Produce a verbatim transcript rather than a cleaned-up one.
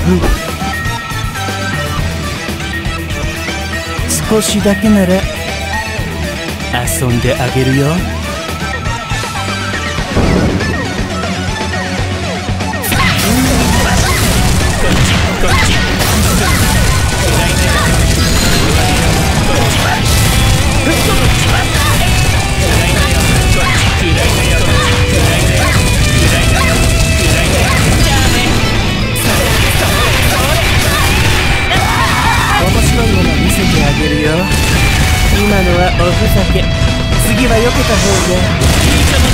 少しだけなら遊んであげるよ。面白いもの見せてあげるよ。今のはおふざけ、次は避けた方がいいかも。